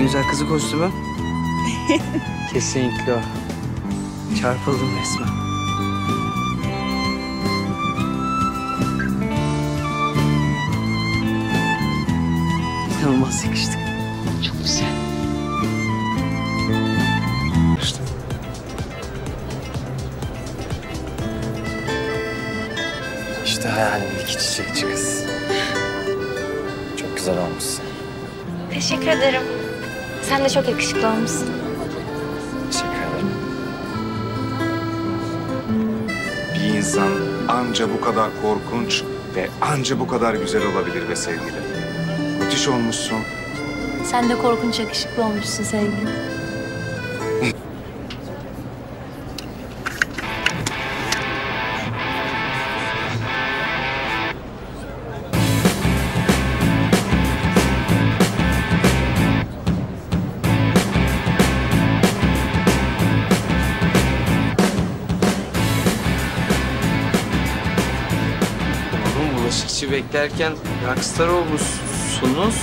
En güzel kızı kostümü. Kesinlikle o. Çarpıldım resmen. İnanılmaz yakıştık. Çok güzel. İşte. İşte hayalimdeki çiçekçi kız. Çok güzel olmuşsun. Teşekkür ederim. Sen de çok yakışıklı olmuşsun. Teşekkür ederim. Bir insan anca bu kadar korkunç ve anca bu kadar güzel olabilir be sevgilim. Müthiş olmuşsun. Sen de korkunç yakışıklı olmuşsun sevgilim. Oğlum bulaşıkçı beklerken rockstar olmuşsunuz.